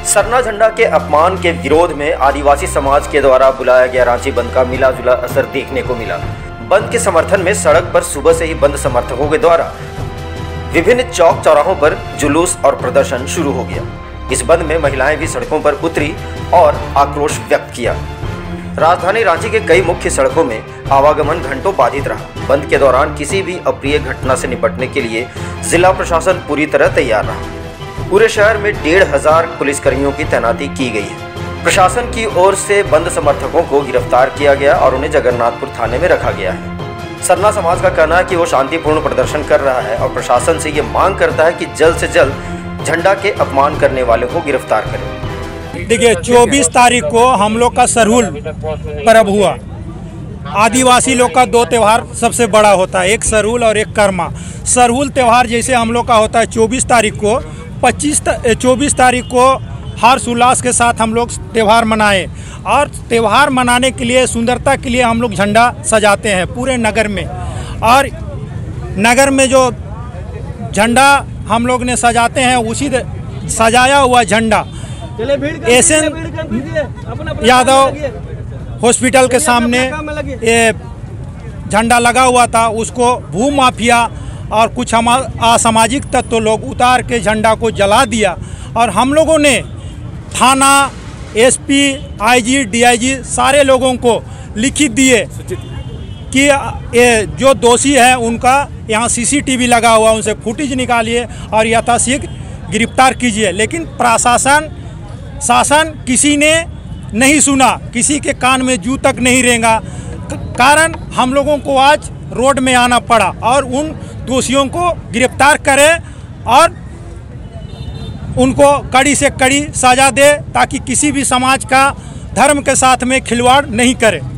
सरना झंडा के अपमान के विरोध में आदिवासी समाज के द्वारा बुलाया गया रांची बंद का मिला जुला असर देखने को मिला। बंद के समर्थन में सड़क पर सुबह से ही बंद समर्थकों के द्वारा विभिन्न चौक चौराहों पर जुलूस और प्रदर्शन शुरू हो गया। इस बंद में महिलाएं भी सड़कों पर उतरी और आक्रोश व्यक्त किया। राजधानी रांची के कई मुख्य सड़कों में आवागमन घंटों बाधित रहा। बंद के दौरान किसी भी अप्रिय घटना से निपटने के लिए जिला प्रशासन पूरी तरह तैयार रहा। पूरे शहर में 1500 पुलिसकर्मियों की तैनाती की गई है। प्रशासन की ओर से बंद समर्थकों को गिरफ्तार किया गया और उन्हें जगन्नाथपुर थाने में रखा गया है। सरना समाज का कहना है कि वो शांतिपूर्ण प्रदर्शन कर रहा है और प्रशासन से ये मांग करता है कि जल्द से जल्द झंडा के अपमान करने वाले को गिरफ्तार करें। देखिए, 24 तारीख को हम लोग का सरहुल पर्व हुआ। आदिवासी लोग का 2 त्यौहार सबसे बड़ा होता है, एक सरहुल और एक कर्मा। सरहुल त्यौहार जैसे हम लोग का होता है 24 तारीख को, 24 तारीख को हर्ष उल्लास के साथ हम लोग त्यौहार मनाए और त्यौहार मनाने के लिए सुंदरता के लिए हम लोग झंडा सजाते हैं पूरे नगर में। और नगर में जो झंडा हम लोग ने सजाते हैं, उसी सजाया हुआ झंडा एसएन यादव हॉस्पिटल के सामने ये झंडा लगा हुआ था। उसको भू माफिया और कुछ असामाजिक तत्व लोग उतार के झंडा को जला दिया और हम लोगों ने थाना, एसपी, आईजी, डीआईजी सारे लोगों को लिखित दिए कि ये जो दोषी है उनका यहाँ सीसीटीवी लगा हुआ, उनसे फुटेज निकालिए और यथाशीघ्र गिरफ्तार कीजिए। लेकिन शासन किसी ने नहीं सुना, किसी के कान में जू तक नहीं रेंगा। कारण हम लोगों को आज रोड में आना पड़ा और उन दोषियों को गिरफ्तार करें और उनको कड़ी से कड़ी सजा दे ताकि किसी भी समाज का धर्म के साथ में खिलवाड़ नहीं करे।